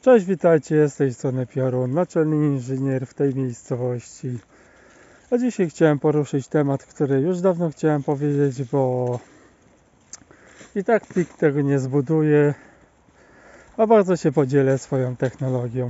Cześć, witajcie, z tej strony Piorun, naczelny inżynier w tej miejscowości. A dzisiaj chciałem poruszyć temat, który już dawno chciałem powiedzieć, bo i tak nikt tego nie zbuduje, a bardzo się podzielę swoją technologią.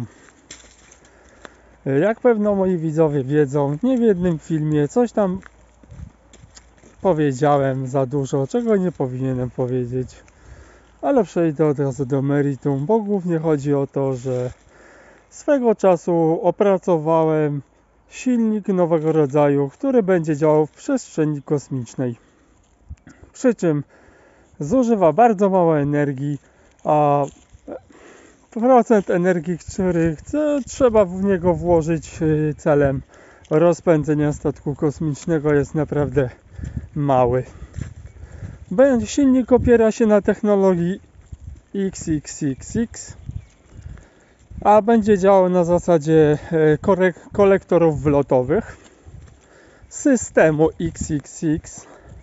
Jak pewno moi widzowie wiedzą, nie w jednym filmie coś tam powiedziałem za dużo, czego nie powinienem powiedzieć. Ale przejdę od razu do meritum, bo głównie chodzi o to, że swego czasu opracowałem silnik nowego rodzaju, który będzie działał w przestrzeni kosmicznej. Przy czym zużywa bardzo mało energii, a procent energii, który trzeba w niego włożyć celem rozpędzenia statku kosmicznego, jest naprawdę mały. Silnik opiera się na technologii XXXX, a będzie działał na zasadzie kolektorów wlotowych systemu XXX.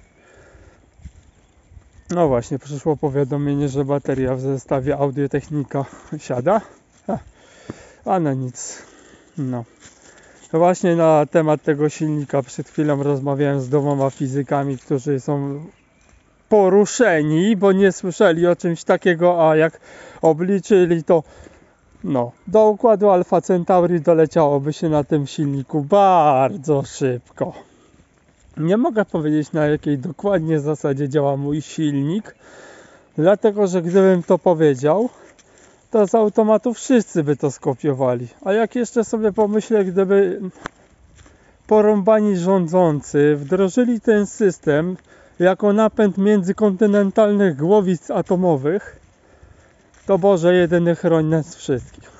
No właśnie, przyszło powiadomienie, że bateria w zestawie Audio-Technica siada. A no nic. No. Właśnie na temat tego silnika przed chwilą rozmawiałem z dwoma fizykami, którzy są poruszeni, bo nie słyszeli o czymś takiego, a jak obliczyli to do układu Alpha Centauri doleciałoby się na tym silniku bardzo szybko. Nie mogę powiedzieć, na jakiej dokładnie zasadzie działa mój silnik, dlatego że gdybym to powiedział, to z automatu wszyscy by to skopiowali. A jak jeszcze sobie pomyślę, gdyby porąbani rządzący wdrożyli ten system jako napęd międzykontynentalnych głowic atomowych, to Boże jedyny chroń nas wszystkich.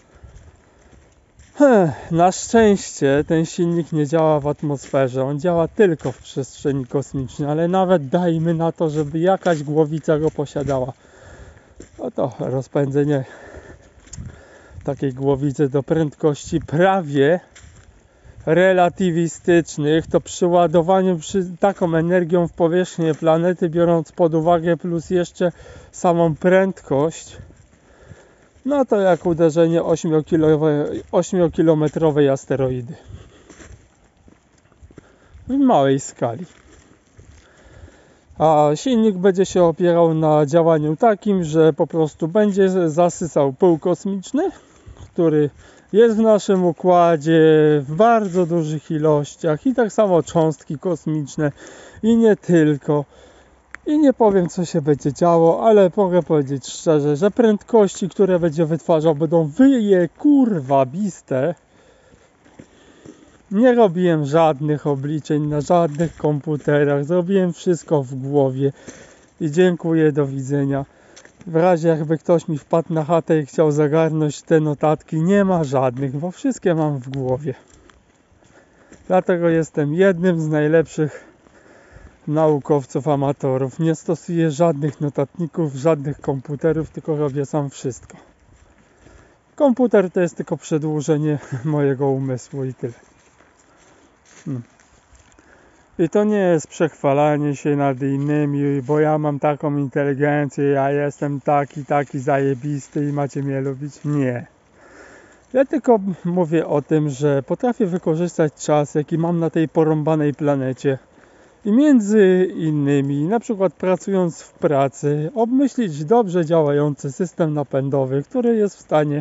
Na szczęście ten silnik nie działa w atmosferze, on działa tylko w przestrzeni kosmicznej, ale nawet dajmy na to, żeby jakaś głowica go posiadała. To rozpędzenie takiej głowicy do prędkości prawie relatywistycznych, to przy ładowaniu taką energią w powierzchnię planety, biorąc pod uwagę plus jeszcze samą prędkość, to jak uderzenie 8-kilometrowej asteroidy w małej skali. A silnik będzie się opierał na działaniu takim, że po prostu będzie zasysał pył kosmiczny, który jest w naszym układzie w bardzo dużych ilościach, i tak samo cząstki kosmiczne i nie tylko. I nie powiem, co się będzie działo, ale mogę powiedzieć szczerze, że prędkości, które będzie wytwarzał, będą kurwabiste. Nie robiłem żadnych obliczeń na żadnych komputerach, zrobiłem wszystko w głowie i dziękuję, do widzenia. W razie jakby ktoś mi wpadł na chatę i chciał zagarnąć te notatki, nie ma żadnych, bo wszystkie mam w głowie. Dlatego jestem jednym z najlepszych naukowców amatorów. Nie stosuję żadnych notatników, żadnych komputerów, tylko robię sam wszystko. Komputer to jest tylko przedłużenie mojego umysłu i tyle. I to nie jest przechwalanie się nad innymi, bo ja mam taką inteligencję, ja jestem taki zajebisty i macie mnie lubić. Nie. Ja tylko mówię o tym, że potrafię wykorzystać czas, jaki mam na tej porąbanej planecie. I między innymi, na przykład pracując w pracy, obmyślić dobrze działający system napędowy, który jest w stanie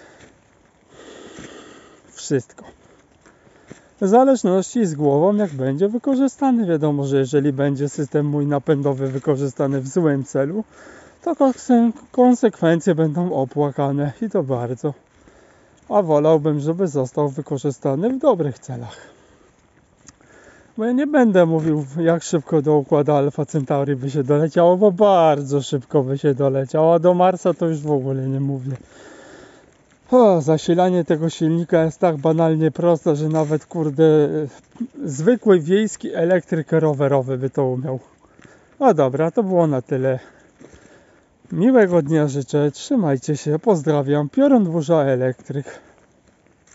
wszystko. W zależności z głową, jak będzie wykorzystany. Wiadomo, że jeżeli będzie system mój napędowy wykorzystany w złym celu, to konsekwencje będą opłakane i to bardzo. A wolałbym, żeby został wykorzystany w dobrych celach. Bo ja nie będę mówił, jak szybko do układu Alpha Centauri by się doleciało, bo bardzo szybko by się doleciało, a do Marsa to już w ogóle nie mówię. Zasilanie tego silnika jest tak banalnie proste, że nawet zwykły wiejski elektryk rowerowy by to umiał. No dobra, to było na tyle. Miłego dnia życzę, trzymajcie się, pozdrawiam, Piorun Burza Elektryk.